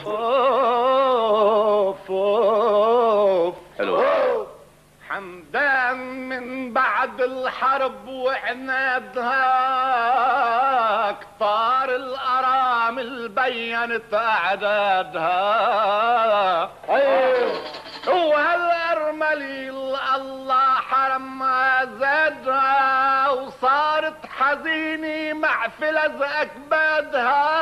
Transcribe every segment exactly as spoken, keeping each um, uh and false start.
اوف اوف حلو. حمدان من بعد الحرب وعنادها كتار الارامل بينت اعدادها. وهالارمليل الله حرمها زادها وصارت حزينة مع فلز اكبادها.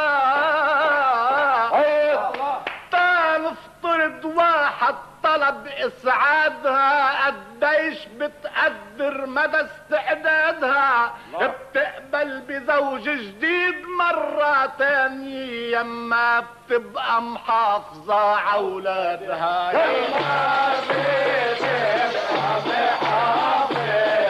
تنفترض واحد طلب اسعادها قديش بتقدر مدى استعدادها. بتقبل بزوج جديد مرة تانية يما بتبقى محافظة عولادها. يما بتبقى محافظة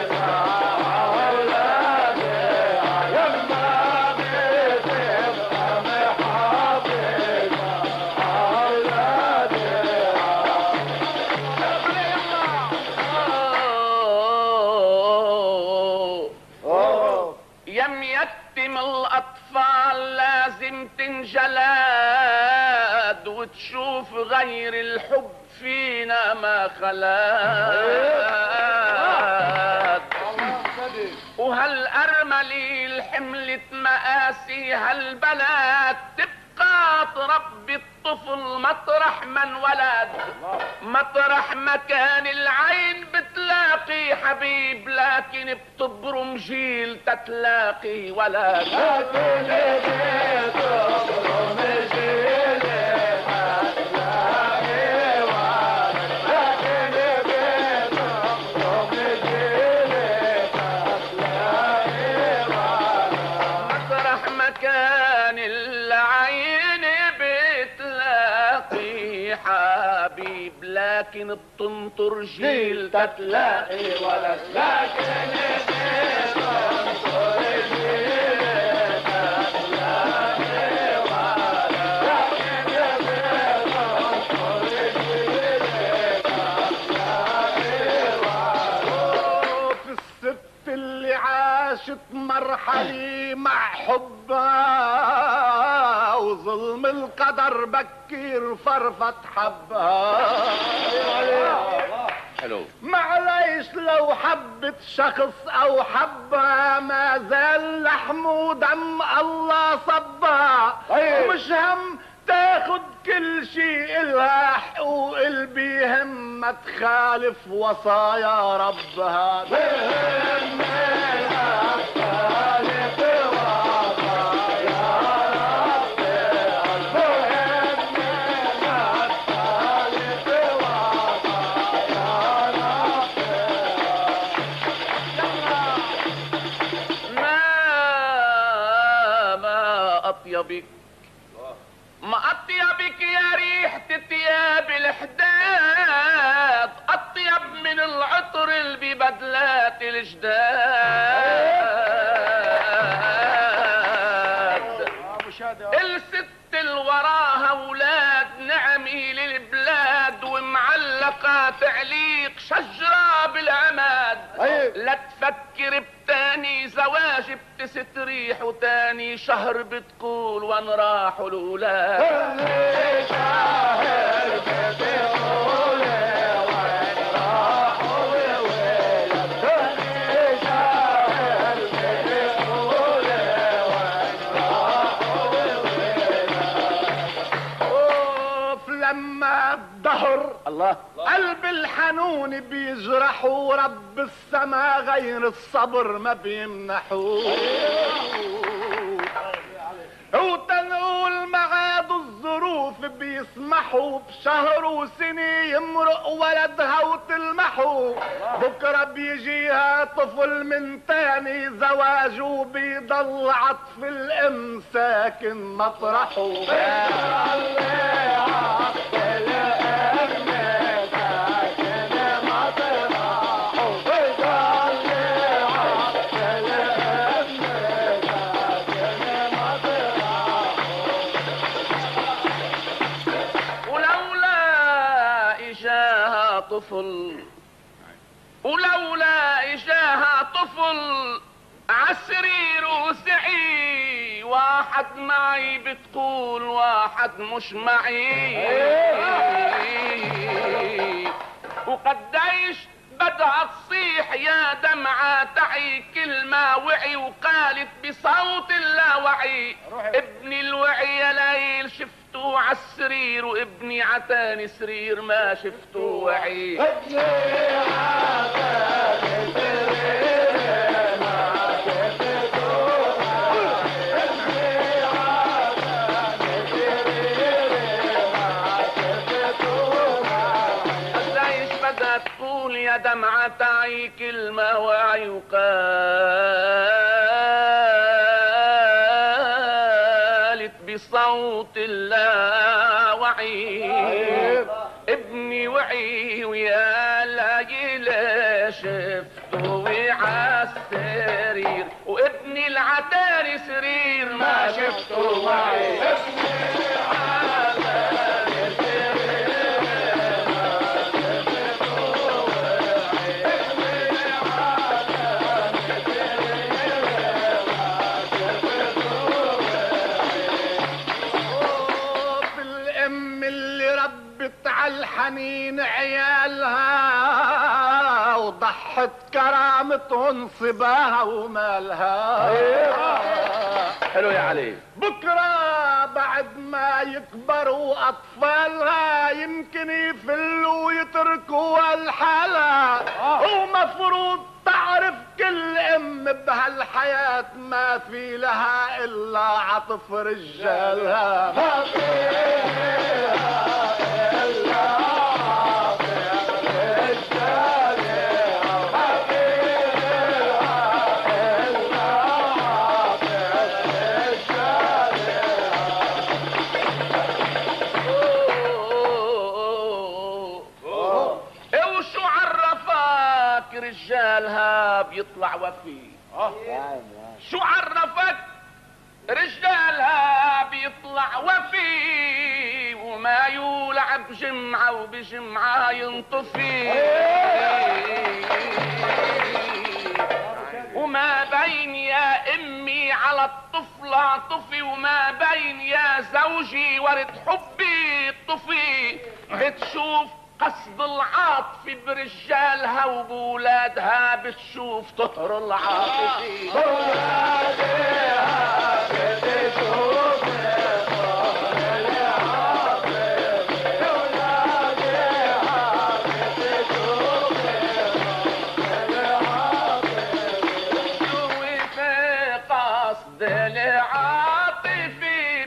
الأطفال لازم تنجلاد وتشوف غير الحب فينا ما خلاد. وهالأرملي حملت مآسي هالبلد تبقى تربي الطفل مطرح من ولد. مطرح ما كان العين بتلاقي حبيب لكن بتبرم جيل تتلاقي ولد. لكن بتبرم جيل تتلاقي ولد. لكن بتبرم جيل تتلاقي ولد. مطرح ما كان العين بتلاقي حبيب لكن بتنطر جيل تتلاقي ولد. لكن بتنطر جيل تتلاقي ولد. لكن بتنطر جيل تتلاقي ولد. في الست اللي عاشت مرحلة مع حبها وظلم القدر بكير فرفت حبها. حلو. معليش لو حبت شخص او حبها ما زال لحم ودم الله صبها. ومش هم تاخد كل شيء إلها حقوق اللي بيهم ما تخالف وصايا ربها. بهم إلها تخالف وصايا ربها. بهم إلها تخالف وصايا ربها. ما ما أطيبك ما أطيبك يا ريحة ثياب الحداد. أطيب من العطر اللي ببدلات الجداد. الست اللي وراها اولاد نعمي للبلاد ومعلقة تعليق شجرة بالعماد. لا تفكر بتاني زواج بتستريح وتاني شهر بتقول وين راحوا الاولاد. كل شهر بتقول وين راحوا الولاد. كل شهر بتقول وين راحوا الولاد. اوف لما الدهر الله قلب الحنون بيجرحوا رب السما غير الصبر ما بيمنحوا. وتنقول معاد الظروف بيسمحوا بشهر وسنة يمرق ولدها وتلمحوا. بكرة بيجيها طفل من تاني زواج وبيضل عطف الام ساكن مطرحه. طفل ولولا إجاها طفل عسرير وسعي واحد معي بتقول واحد مش معي، وقديش بدها تصيح يا دمعة تعي كلمة وعي، وقالت بصوت اللاوعي ابني الوعي يا ليل شفته عالسرير، وابني عتاني سرير ما شفته وعي. ابني عتاني سرير ما شفته وعي، ابني عتاني سرير ما شفته وعي. قديش بدها تقول يا دمعة تعي كلمة وعي، وقالت بصوت اللاوعي ابني وعي ويا ليل شفته عالسرير، وابني العتاني سرير ما شفته وعي. الحنين عيالها وضحت كرامتهم صباها ومالها. حلو يا علي. بكره بعد ما يكبروا اطفالها يمكن يفلوا ويتركوا الحالة، ومفروض تعرف كل ام بهالحياة ما في لها الا عطف رجالها. ما فيها رجالها بيطلع وفي. شو عرفك رجالها بيطلع وفي، وما يولع بجمعة وبجمعة ينطفي، وما بين يا امي على الطفل عطفي، وما بين يا زوجي ورد حبي طفي. بتشوف قصد العاطف برجالها وبولادها بتشوف طهر العاطفي. بولادها بتشوف طهر العاطفي، بولادها بتشوف طهر العاطفي. وفي قصد العاطفي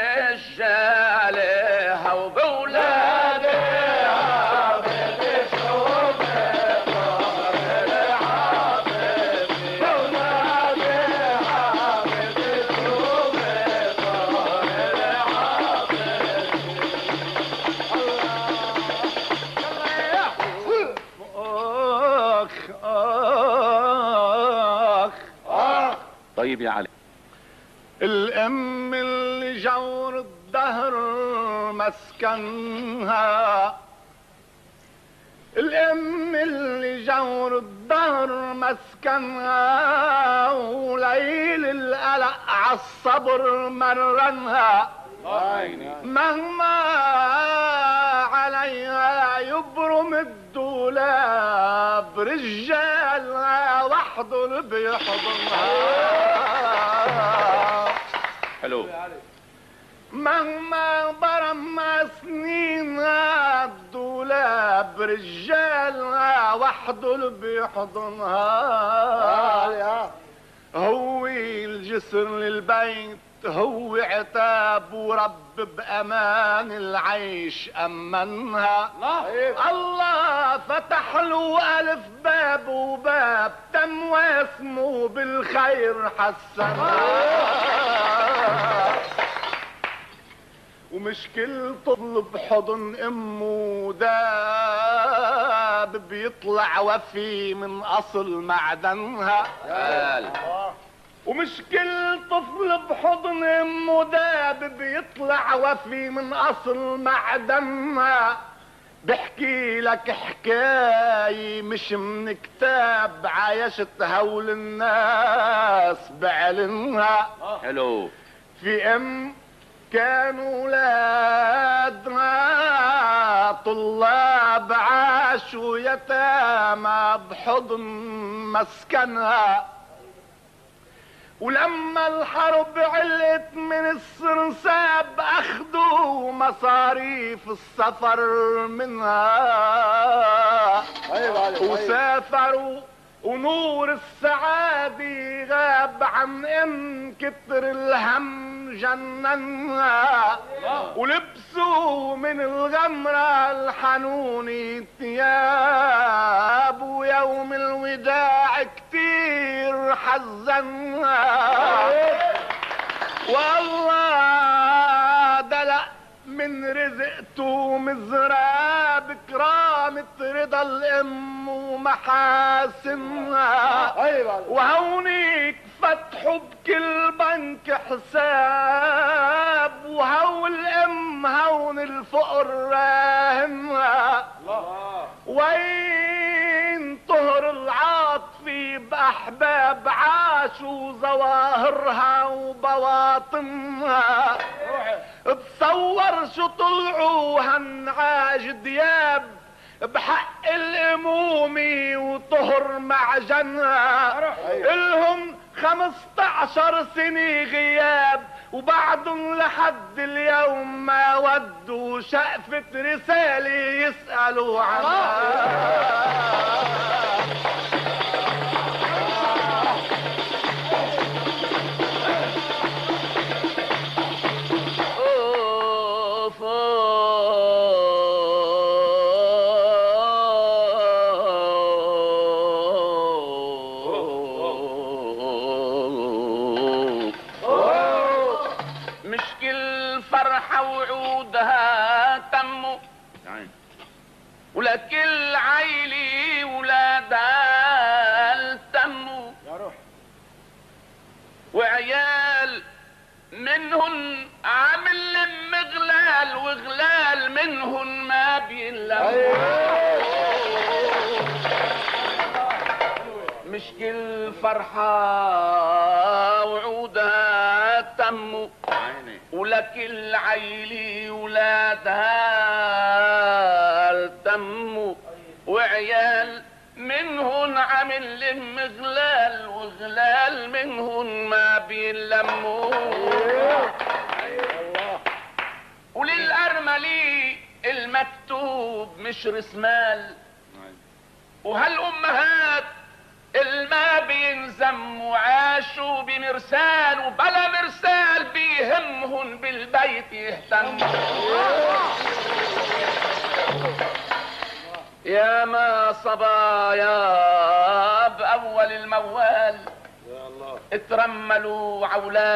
برجالها وبولادها طيب يا علي. الام اللي جور الدهر مسكنها، الام اللي جور الدهر مسكنها، وليل القلق عالصبر مرنها. مهما عليها يبرم الدولاب رجالها وحده اللي بيحضنها. حلو. مهما برم سنينها الدولاب رجالها وحده اللي بيحضنها. هو الجسر للبيت هو عتاب، ورب بأمان العيش أمنها. الله فتح له ألف باب وباب تم واسمه بالخير حسنها. ومش كل طفل بحضن امه داب بيطلع وفي من اصل معدنها. ومش كل طفل بحضن امه داب بيطلع وفي من اصل معدنها. بحكي لك حكاية مش من كتاب عايشت هول الناس بعلنها. حلو. في ام كانوا ولادها طلاب عاشوا يتامى بحضن مسكنها، ولما الحرب علت من السرساب اخدوا مصاريف السفر منها وسافروا، ونور السعادة غاب عن ام كتر الهم جننها، ولبسوا من الغمرة الحنوني ثياب، ويوم الوداع كتير حزنها، والله دلق من رزقته مزرعة بكرامة رضا الام ومحاسنها، وهونيك فتحوا بكل بنك حساب، وهو الام هون الفقر راهنها، وين طهر العاطفي باحباب عاشوا ظواهرها وبواطنها، تصور شو طلعوا هالنعاج دياب بحق الامومي وطهر معجنها، الهم خمسطعشر سنة غياب وبعدهم لحد اليوم ما ودوا شقفة رسالة يسألوا عنها. ولكل عيلي ولادها التموا وعيال منهن عامل مغلال وغلال منهن ما بينلموا، مش كل فرحة وعودها تموا، ولكل عيلي ولادها التموا وعيال منهن عامل مغلال وغلال منهن ما بينلموا، وللأرملي المكتوب مش رسمال، وهالأمهات الما بينزموا عاشوا بمرسال، وبلا مرسال بيهمهن بالبيت يهتموا. يا ما صبايا بأول الموال اترملوا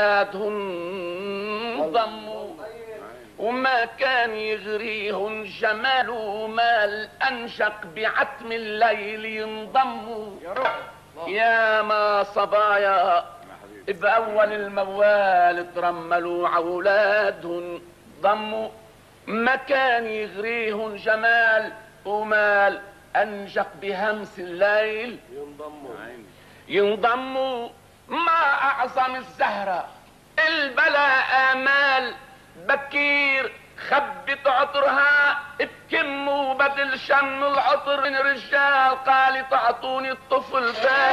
عولادهن ضموا، وما كان يغريهن جمال ومال أنشق بعتم الليل ينضموا. يا ما صبايا بأول الموال ترملوا عولادهن ضموا، ما كان يغريهن جمال ومال أنشق بهمس الليل ينضموا ينضموا. ما أعظم الزهرة البلا آمال بكير خبت عطرها بكم وبدل شم العطر من رجال قال تعطوني الطفل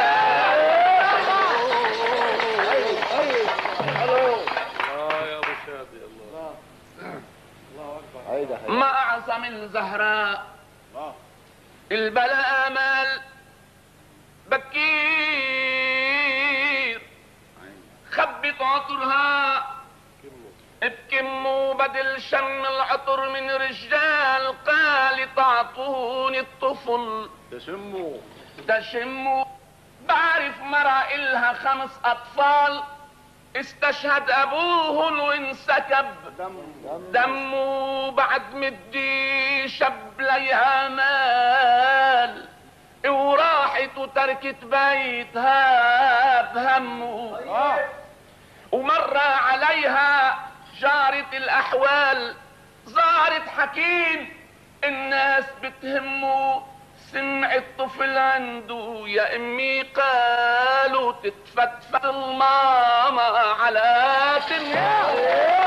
ما أعظم الزهراء البلا آمال بكير خبت عطرها بكم وبدل شم العطر من رجال قال تعطوني الطفل تشموا تشموا. بعرف مرة إلها خمس أطفال استشهد أبوهن وانسكب دمه، بعد مدي شب ليها مال وراحت وتركت بيتها بهمه، ومر عليها جارة الأحوال زارت حكيم الناس بتهمه، سمع الطفل عنده يا امي قالوا تتفتفت الماما على تنيا.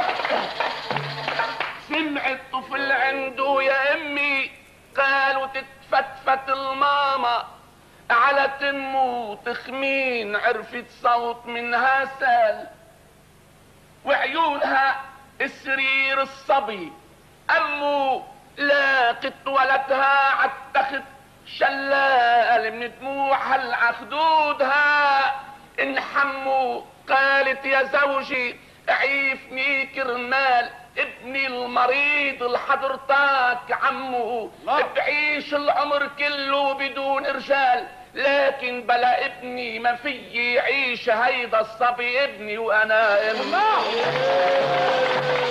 سمع الطفل عنده يا امي قالوا تتفتفت الماما على تمه تخمين. عرفت صوت منها سال وعيونها سرير الصبي. امه لاقت ولدها عالتخت شلال من دموعها العخدودها انحموا. قالت يا زوجي عيفني كرمال ابني المريض لحضرتك عمو. بعيش العمر كله بدون رجال لكن بلا ابني ما في يعيش هيدا الصبي ابني وانا امه.